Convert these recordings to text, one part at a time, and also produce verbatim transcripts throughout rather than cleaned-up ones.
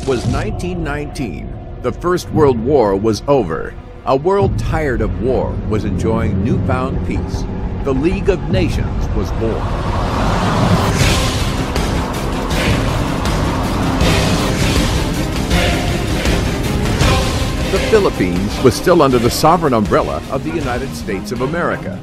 It was nineteen nineteen. The First World War was over. A world tired of war was enjoying newfound peace. The League of Nations was born. The Philippines was still under the sovereign umbrella of the United States of America.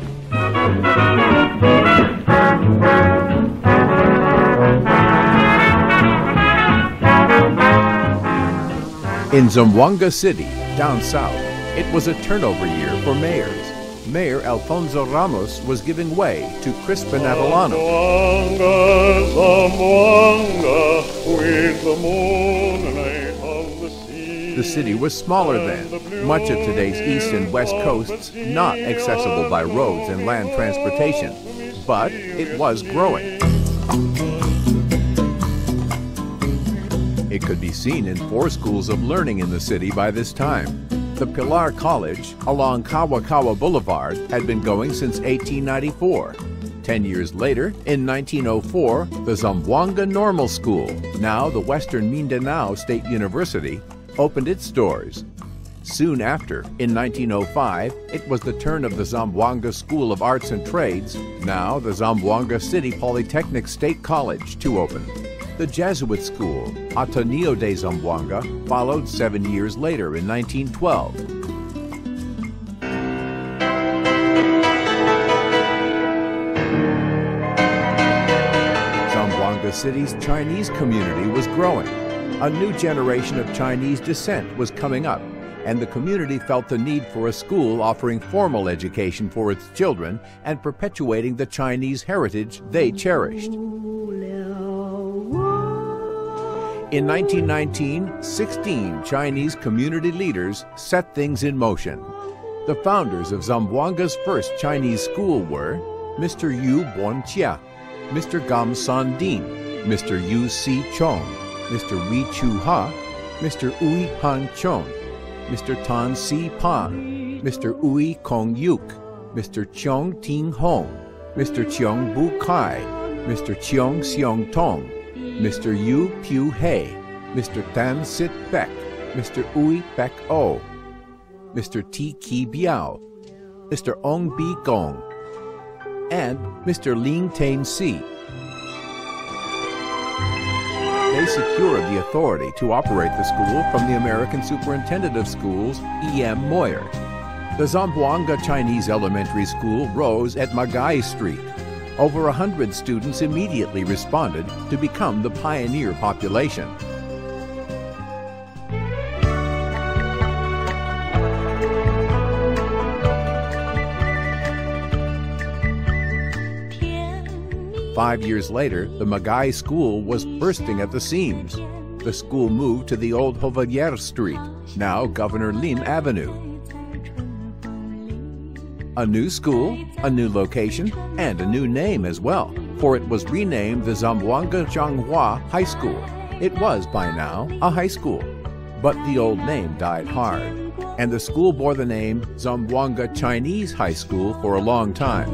In Zamboanga City, down south, it was a turnover year for mayors. Mayor Alfonso Ramos was giving way to Crispin Adelano. Zamboanga, Zamboanga, with the moonlight on the sea. The city was smaller then, much of today's east and west coasts not accessible by roads and land transportation, but it was growing. It could be seen in four schools of learning in the city by this time. The Pilar College along Kawakawa Boulevard had been going since eighteen ninety-four. Ten years later, in nineteen oh four, the Zamboanga Normal School, now the Western Mindanao State University, opened its doors. Soon after, in nineteen oh five, it was the turn of the Zamboanga School of Arts and Trades, now the Zamboanga City Polytechnic State College, to open. The Jesuit school, Ateneo de Zamboanga, followed seven years later in nineteen twelve. Zamboanga City's Chinese community was growing. A new generation of Chinese descent was coming up, and the community felt the need for a school offering formal education for its children and perpetuating the Chinese heritage they cherished. In nineteen nineteen, sixteen Chinese community leaders set things in motion. The founders of Zamboanga's first Chinese school were Mister Yu Bonqia, Mister Gam San Din, Mister Yu Si Chong, Mister Wei Chu Ha, Mister Ui Han Chong, Mister Tan Si Pan, Mister Ui Kong Yuk, Mister Cheong Ting Hong, Mister Cheong Bu Kai, Mister Cheong Seong Tong, Mister Yu Piu Hei, Mister Tan Sit Beck, Mister Ui Beck O, Mister T Ki Biao, Mister Ong Bi Gong, and Mister Ling Tain Si. They secured the authority to operate the school from the American Superintendent of Schools, E M Moyer. The Zamboanga Chinese Elementary School rose at Magai Street. Over a hundred students immediately responded to become the pioneer population. Five years later, the Magai School was bursting at the seams. The school moved to the old Hovalier Street, now Governor Lim Avenue. A new school, a new location, and a new name as well, for it was renamed the Zamboanga Zhanghua High School. It was, by now, a high school, but the old name died hard, and the school bore the name Zamboanga Chinese High School for a long time.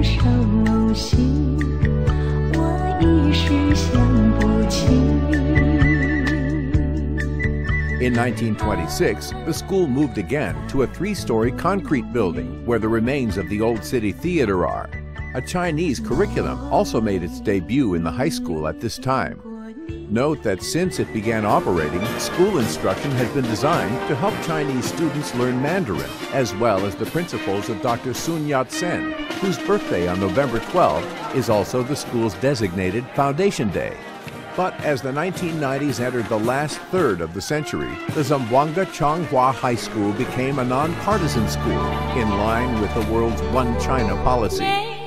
In nineteen twenty-six, the school moved again to a three-story concrete building where the remains of the Old City Theater are. A Chinese curriculum also made its debut in the high school at this time. Note that since it began operating, school instruction has been designed to help Chinese students learn Mandarin, as well as the principles of Doctor Sun Yat-sen, whose birthday on November twelfth is also the school's designated Foundation Day. But as the nineteen nineties entered the last third of the century, the Zamboanga Zhanghua High School became a nonpartisan school in line with the world's One China policy.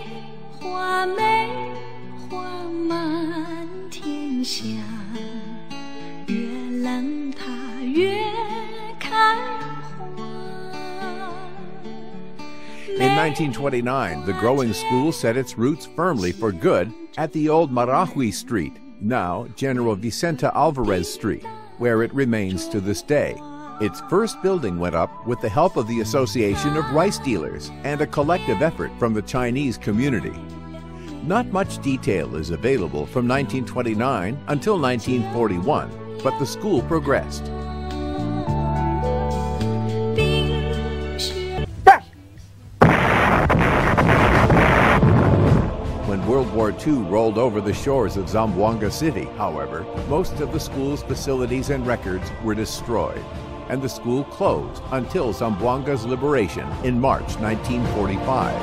In nineteen twenty-nine, the growing school set its roots firmly for good at the old Marahui Street, now General Vicente Alvarez Street, where it remains to this day. Its first building went up with the help of the Association of Rice Dealers and a collective effort from the Chinese community. Not much detail is available from nineteen twenty-nine until nineteen forty-one, but the school progressed. When World War Two rolled over the shores of Zamboanga City, however, most of the school's facilities and records were destroyed, and the school closed until Zamboanga's liberation in March nineteen forty-five.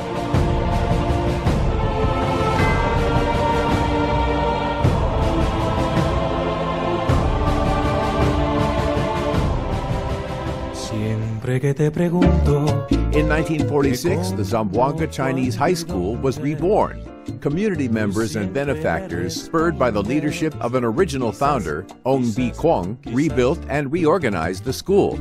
In nineteen forty-six, the Zamboanga Chinese High School was reborn. Community members and benefactors, spurred by the leadership of an original founder, Ong Bi Kwong, rebuilt and reorganized the school.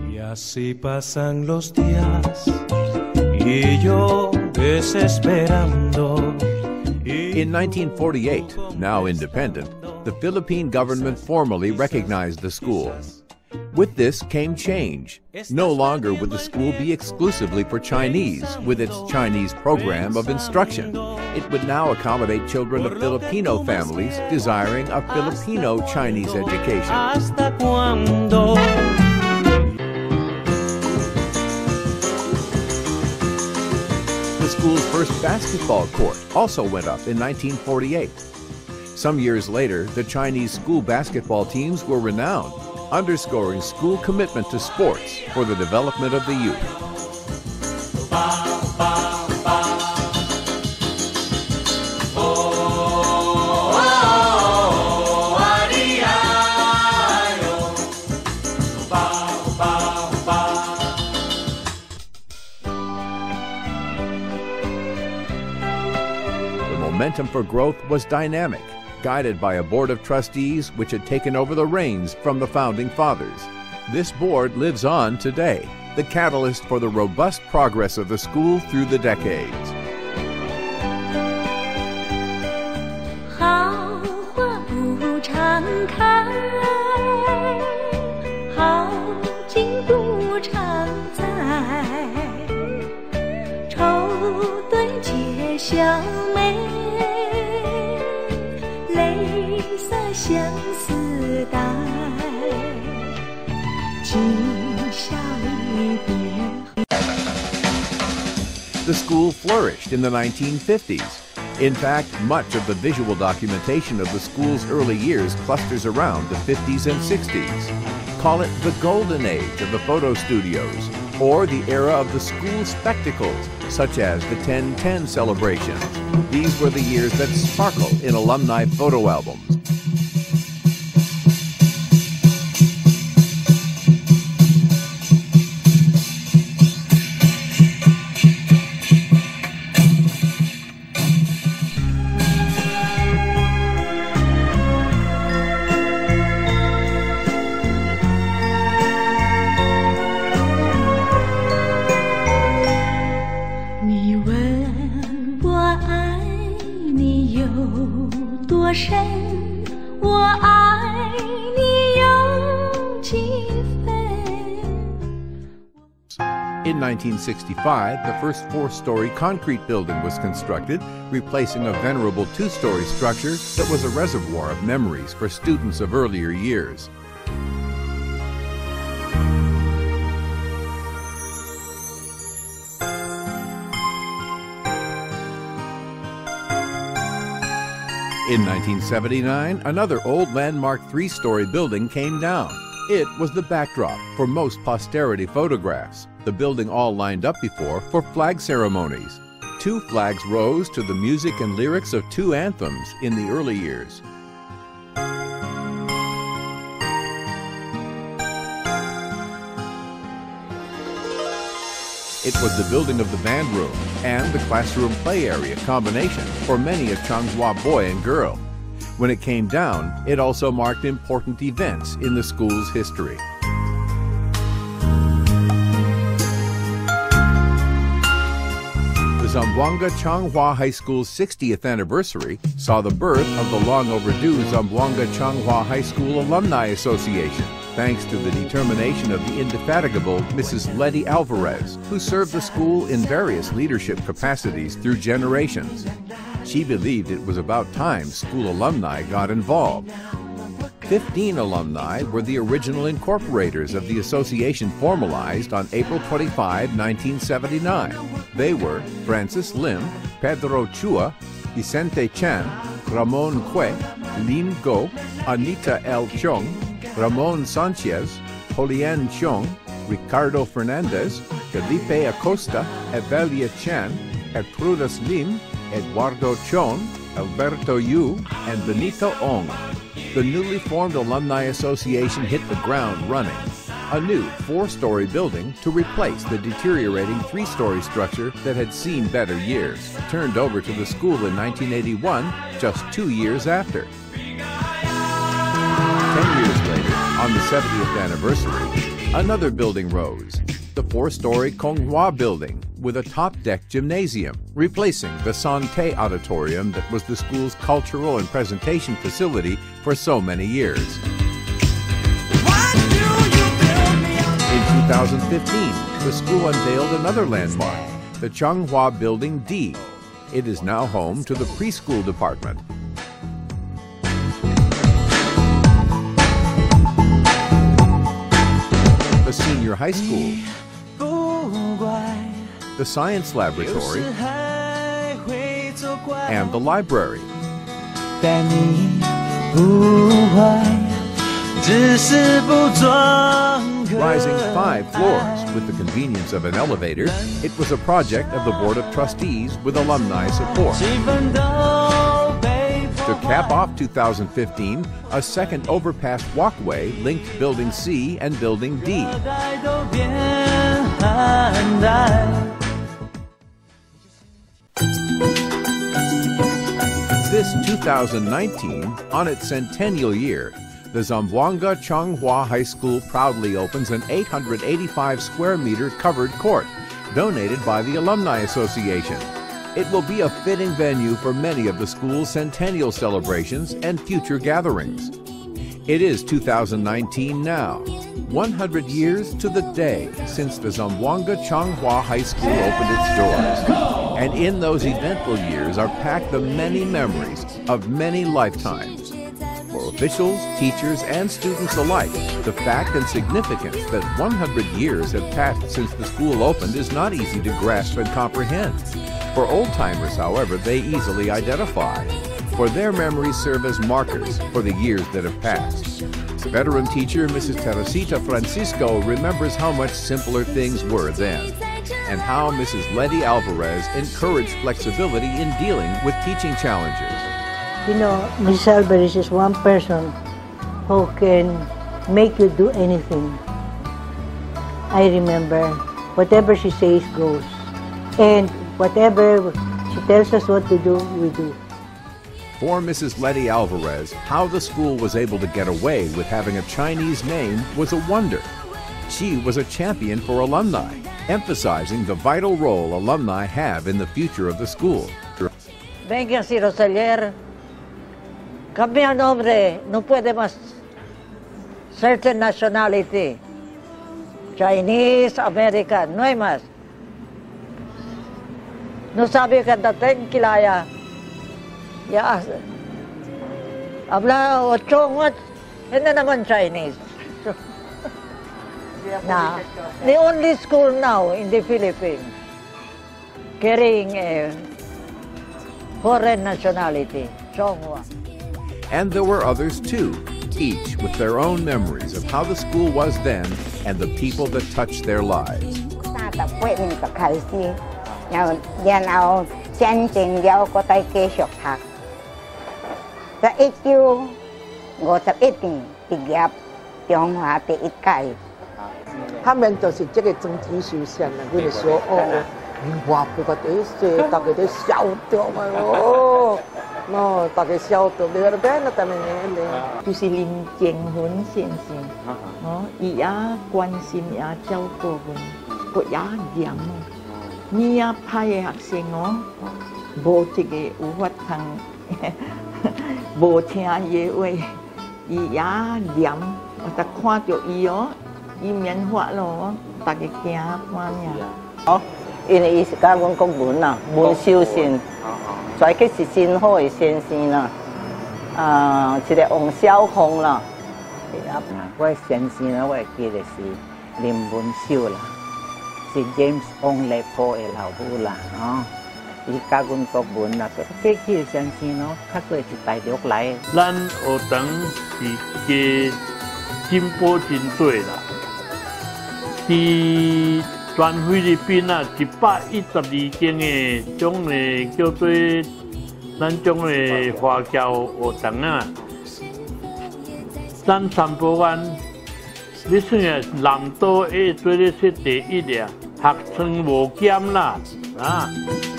In nineteen forty-eight, now independent, the Philippine government formally recognized the school. With this came change. No longer would the school be exclusively for Chinese, with its Chinese program of instruction. It would now accommodate children of Filipino families desiring a Filipino Chinese education. The school's first basketball court also went up in nineteen forty-eight. Some years later, the Chinese school basketball teams were renowned, underscoring school commitment to sports for the development of the youth. The momentum for growth was dynamic, guided by a board of trustees which had taken over the reins from the founding fathers. This board lives on today, the catalyst for the robust progress of the school through the decades. The school flourished in the nineteen fifties. In fact, much of the visual documentation of the school's early years clusters around the fifties and sixties. Call it the golden age of the photo studios, or the era of the school spectacles, such as the ten ten celebrations. These were the years that sparkle in alumni photo albums. In nineteen sixty-five, the first four-story concrete building was constructed, replacing a venerable two-story structure that was a reservoir of memories for students of earlier years. In nineteen seventy-nine, another old landmark three-story building came down. It was the backdrop for most posterity photographs, the building all lined up before for flag ceremonies. Two flags rose to the music and lyrics of two anthems in the early years. It was the building of the band room and the classroom play area combination for many a Changhua boy and girl. When it came down, it also marked important events in the school's history. The Zamboanga Changhua High School's sixtieth anniversary saw the birth of the long-overdue Zamboanga Changhua High School Alumni Association, thanks to the determination of the indefatigable Missus Letty Alvarez, who served the school in various leadership capacities through generations. She believed it was about time school alumni got involved. Fifteen alumni were the original incorporators of the association, formalized on April twenty-fifth, nineteen seventy-nine. They were Francis Lim, Pedro Chua, Vicente Chan, Ramon Cue, Lin Go, Anita L. Chong, Ramon Sanchez, Julian Chong, Ricardo Fernandez, Felipe Acosta, Evelia Chan, Gertrudis Lim, Eduardo Chon, Alberto Yu, and Benito Ong. The newly formed Alumni Association hit the ground running. A new four-story building to replace the deteriorating three-story structure that had seen better years, turned over to the school in nineteen eighty-one, just two years after. Ten years later, on the seventieth anniversary, another building rose, the four-story Konghua building with a top-deck gymnasium, replacing the Sante Auditorium that was the school's cultural and presentation facility for so many years. In two thousand fifteen, the school unveiled another landmark, the Changhua Building D. It is now home to the preschool department. The senior high school, the science laboratory, and the library. Rising five floors with the convenience of an elevator, it was a project of the Board of Trustees with alumni support. To cap off two thousand fifteen, a second overpass walkway linked Building C and Building D. This two thousand nineteen, on its centennial year, the Zamboanga Changhua High School proudly opens an eight hundred eighty-five square meter covered court, donated by the Alumni Association. It will be a fitting venue for many of the school's centennial celebrations and future gatherings. It is two thousand nineteen now, one hundred years to the day since the Zamboanga Changhua High School opened its doors. And in those eventful years are packed the many memories of many lifetimes. For officials, teachers, and students alike, the fact and significance that one hundred years have passed since the school opened is not easy to grasp and comprehend. For old-timers, however, they easily identify, for their memories serve as markers for the years that have passed. Veteran teacher Missus Teresita Francisco remembers how much simpler things were then, and how Missus Letty Alvarez encouraged flexibility in dealing with teaching challenges. You know, Missus Alvarez is one person who can make you do anything. I remember, whatever she says goes. And whatever she tells us what to do, we do. For Missus Letty Alvarez, how the school was able to get away with having a Chinese name was a wonder. She was a champion for alumni, emphasizing the vital role alumni have in the future of the school. Venga, si Rosalier, cambia nombre, no puede más. Certain nationality, Chinese, American, no hay más. No sabi ka dating kilaya. Ya, habla ocho ngot, hindi naman Chinese. Now, the only school now in the Philippines carrying a foreign nationality, Changhua. And there were others too, each with their own memories of how the school was then and the people that touched their lives. 然後然後真正了個底繼續讀，在一九五十一年畢業中華第一屆。 他們就是這個整體修線啦，佢哋說哦，哇，佢個第一歲，大家都笑到嘛哦，喏，大家笑到，你話邊個等你咧？ 就是林建훈先生，哦，伊也關心也照顧阮，佢也嚴。 你也派嘅學生哦，無一個有法通，無聽伊嘅話，伊也念，我就看到伊哦，伊免法咯，大家驚看呀。 哦，因為伊是教阮講文啊，文修先，所以佢是真好嘅先生啦。啊，一個王小鳳啦， 啊，我先生啊，我記得是林文秀啦，是 James Ong Lepo 嘅老母啦，哦，伊教阮國文啦，過去先生咯，較過是大陸來。 咱學堂是加進步真多啦，喺全菲律賓啊，一百一十二間嘅種嘅叫做咱種嘅華僑學堂啊。咱三寶灣，你算啊，南島誒做咧說第一啊，學生無減啦，啊。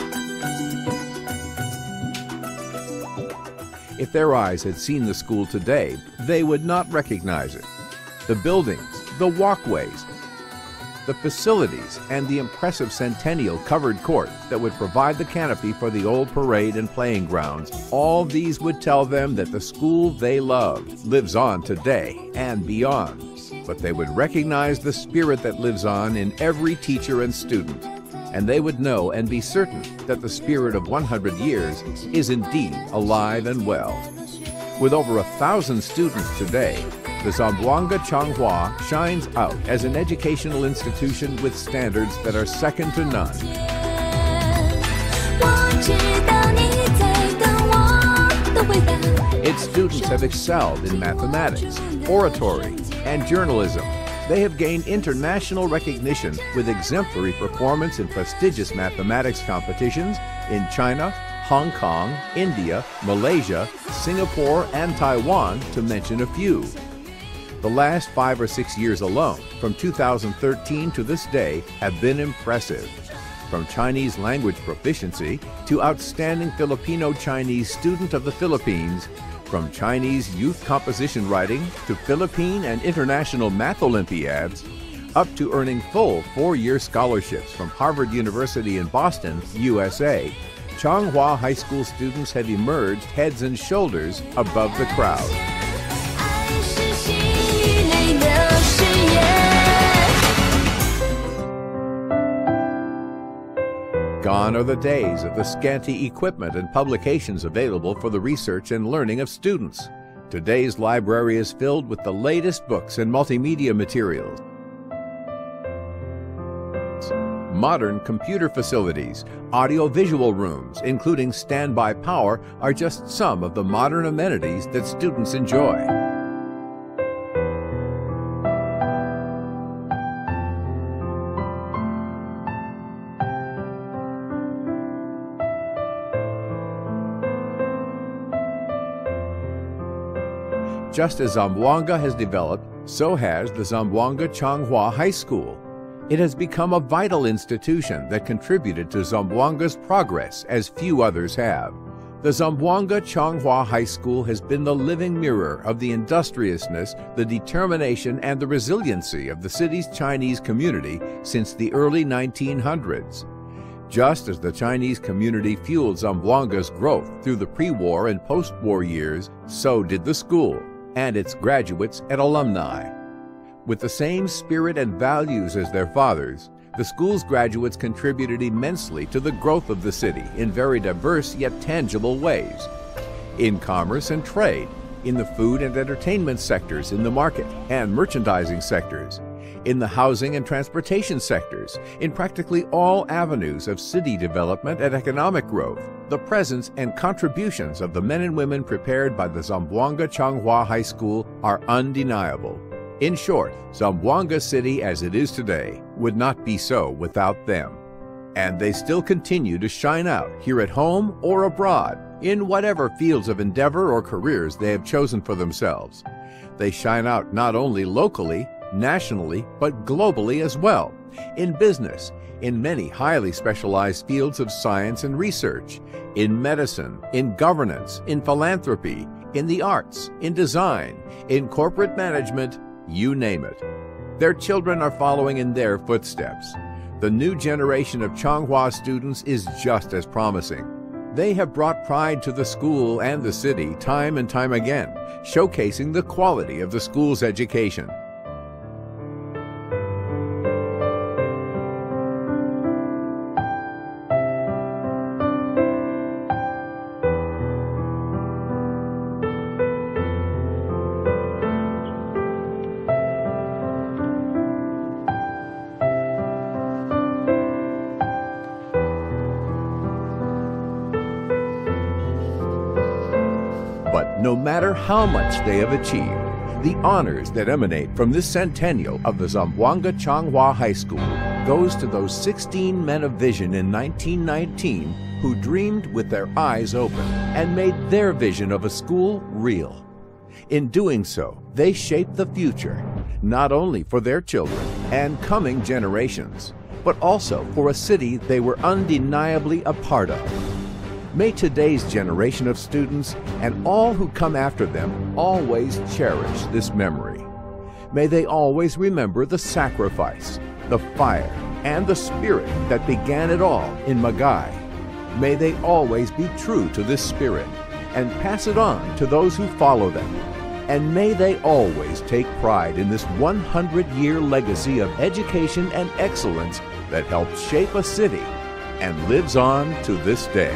If their eyes had seen the school today, they would not recognize it. The buildings, the walkways, the facilities, and the impressive centennial covered court that would provide the canopy for the old parade and playing grounds, all these would tell them that the school they love lives on today and beyond. But they would recognize the spirit that lives on in every teacher and student, and they would know and be certain that the spirit of one hundred years is indeed alive and well. With over a thousand students today, the Zamboanga Changhua shines out as an educational institution with standards that are second to none. Its students have excelled in mathematics, oratory, and journalism. They have gained international recognition with exemplary performance in prestigious mathematics competitions in China, Hong Kong, India, Malaysia, Singapore, and Taiwan, to mention a few. The last five or six years alone, from two thousand thirteen to this day, have been impressive. From Chinese language proficiency to outstanding Filipino-Chinese student of the Philippines, from Chinese youth composition writing to Philippine and international math Olympiads, up to earning full four-year scholarships from Harvard University in Boston, U S A, Changhua High School students have emerged heads and shoulders above the crowd. Gone are the days of the scanty equipment and publications available for the research and learning of students. Today's library is filled with the latest books and multimedia materials. Modern computer facilities, audio-visual rooms, including standby power, are just some of the modern amenities that students enjoy. Just as Zamboanga has developed, so has the Zamboanga Changhua High School. It has become a vital institution that contributed to Zamboanga's progress as few others have. The Zamboanga Changhua High School has been the living mirror of the industriousness, the determination, and the resiliency of the city's Chinese community since the early nineteen hundreds. Just as the Chinese community fueled Zamboanga's growth through the pre-war and post-war years, so did the school and its graduates and alumni. With the same spirit and values as their fathers, the school's graduates contributed immensely to the growth of the city in very diverse yet tangible ways. In commerce and trade, in the food and entertainment sectors, in the market and merchandising sectors, in the housing and transportation sectors, in practically all avenues of city development and economic growth, the presence and contributions of the men and women prepared by the Zamboanga Changhua High School are undeniable. In short, Zamboanga City as it is today would not be so without them. And they still continue to shine out here at home or abroad, in whatever fields of endeavor or careers they have chosen for themselves. They shine out not only locally, nationally, but globally as well, in business, in many highly specialized fields of science and research, in medicine, in governance, in philanthropy, in the arts, in design, in corporate management, you name it. Their children are following in their footsteps. The new generation of Changhua students is just as promising. They have brought pride to the school and the city time and time again, showcasing the quality of the school's education. no matter how much they have achieved, the honors that emanate from this centennial of the Zamboanga Changhua High School goes to those sixteen men of vision in nineteen nineteen who dreamed with their eyes open and made their vision of a school real. In doing so, they shaped the future, not only for their children and coming generations, but also for a city they were undeniably a part of. May today's generation of students and all who come after them always cherish this memory. May they always remember the sacrifice, the fire, and the spirit that began it all in Magay. May they always be true to this spirit and pass it on to those who follow them. And may they always take pride in this one hundred year legacy of education and excellence that helped shape a city and lives on to this day.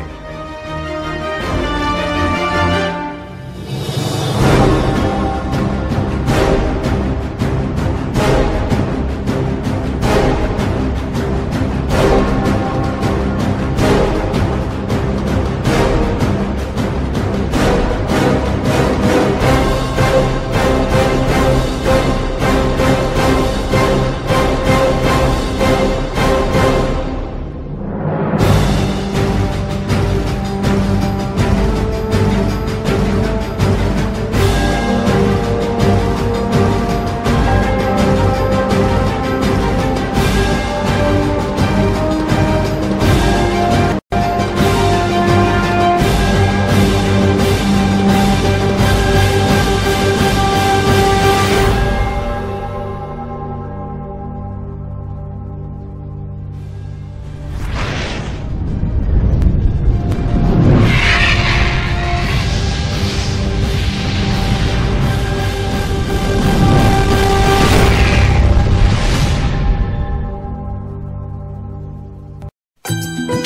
Thank you.